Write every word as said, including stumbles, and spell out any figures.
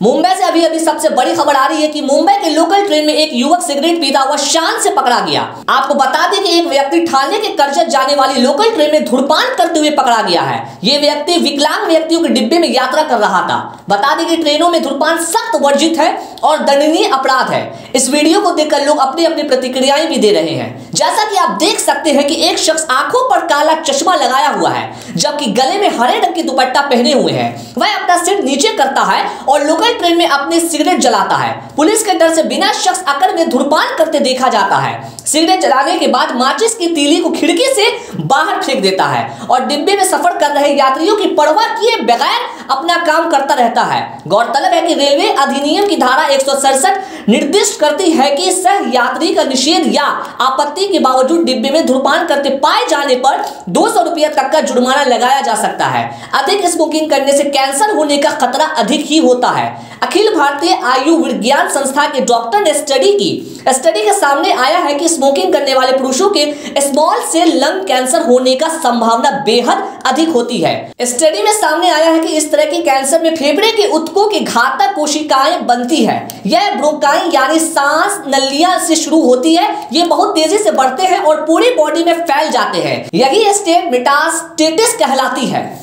मुंबई से अभी अभी सबसे बड़ी खबर आ रही है कि मुंबई के लोकल ट्रेन में एक युवक सिगरेट पीता हुआ शान से पकड़ा गया। आपको बता दें कि एक व्यक्ति ठाणे के करजत जाने वाली लोकल ट्रेन में धूम्रपान करते हुए पकड़ा गया है। ये व्यक्ति विकलांग व्यक्तियों के डिब्बे में यात्रा कर रहा था। बता दें कि ट्रेनों में धूम्रपान सख्त वर्जित है और दंडनीय अपराध है। इस वीडियो को देखकर लोग अपनी अपनी प्रतिक्रियाएं भी दे रहे हैं। जैसा कि आप देख सकते हैं कि एक शख्स आंखों पर काला चश्मा लगाया हुआ है, जबकि गले में हरे रंग की दुपट्टा पहने हुए है। वह अपना सिर नीचे करता है और लोकल ट्रेन में अपनी सिगरेट जलाता है। पुलिस के डर से बिना शख्स अकड़ में धूम्रपान करते देखा जाता है। सिगरेट जलाने के बाद माचिस की तीली को खिड़की से बाहर फेंक देता है और डिब्बे में सफर कर रहे यात्रियों की परवाह किए बगैर अपना काम करता रहता है। गौरतलब है कि रेलवे अधिनियम की धारा एक सौ सड़सठ निर्दिष्ट करती है कि सह यात्री का निषेध या आपत्ति के बावजूद डिब्बे में धूम्रपान करते पाए जाने पर दो सौ रुपया तक का जुर्माना लगाया जा सकता है। अधिक स्मोकिंग करने से कैंसर होने का खतरा अधिक ही होता है। अखिल भारतीय आयु विज्ञान संस्था के डॉक्टर ने स्टडी की स्टडी के सामने आया है कि स्मोकिंग करने वाले पुरुषों के स्मॉल सेल लंग कैंसर होने का संभावना बेहद अधिक होती है। स्टडी में सामने आया है कि इस तरह के कैंसर में फेफड़े के ऊतकों की घातक कोशिकाएं बनती है। यह ब्रोंकाई यानी सांस नलियां से शुरू होती है। ये बहुत तेजी से बढ़ते हैं और पूरी बॉडी में फैल जाते हैं। यही स्टेट मेटास्टेसिस कहलाती है।